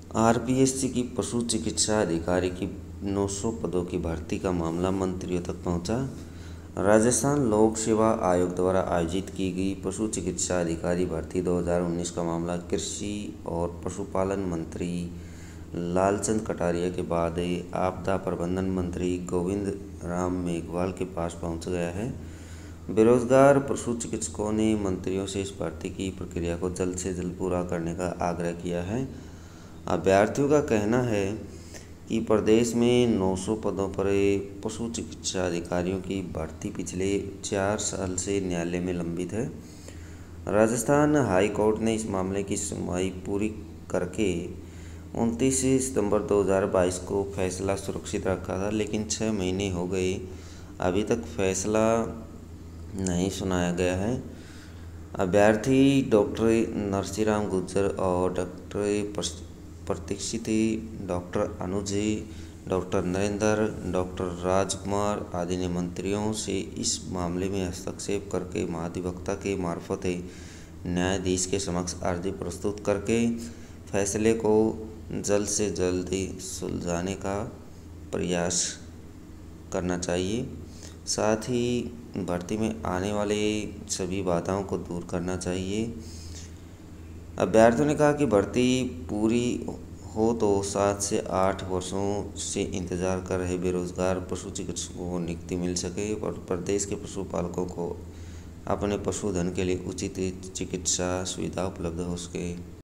RPSC की पशु चिकित्सा अधिकारी की 900 पदों की भर्ती का मामला मंत्रियों तक पहुंचा। राजस्थान लोक सेवा आयोग द्वारा आयोजित की गई पशु चिकित्सा अधिकारी भर्ती 2019 का मामला कृषि और पशुपालन मंत्री लालचंद कटारिया के बाद आपदा प्रबंधन मंत्री गोविंद राम मेघवाल के पास पहुंच गया है। बेरोजगार पशु चिकित्सकों ने मंत्रियों से इस भर्ती की प्रक्रिया को जल्द से जल्द पूरा करने का आग्रह किया है। अभ्यर्थियों का कहना है कि प्रदेश में 900 पदों पर पशु चिकित्सा अधिकारियों की भर्ती पिछले 4 साल से न्यायालय में लंबित है। राजस्थान हाई कोर्ट ने इस मामले की सुनवाई पूरी करके 29 सितंबर 2022 को फैसला सुरक्षित रखा था, लेकिन 6 महीने हो गए, अभी तक फैसला नहीं सुनाया गया है। अभ्यर्थी डॉक्टर नरसिंह गुर्जर और doctor Pratikshit, doctor Anuj, doctor Narendra, doctor Rajkumar आदि ने मंत्रियों से इस मामले में हस्तक्षेप करके महाधिवक्ता के मार्फत न्यायाधीश के समक्ष अर्जी प्रस्तुत करके फैसले को जल्द से जल्द सुलझाने का प्रयास करना चाहिए। साथ ही भर्ती में आने वाले सभी बाधाओं को दूर करना चाहिए। अभ्यर्थियों ने कहा कि भर्ती पूरी हो तो 7 से 8 वर्षों से इंतजार कर रहे बेरोजगार पशु चिकित्सकों को नियुक्ति मिल सके और प्रदेश के पशुपालकों को अपने पशुधन के लिए उचित चिकित्सा सुविधा उपलब्ध हो सके।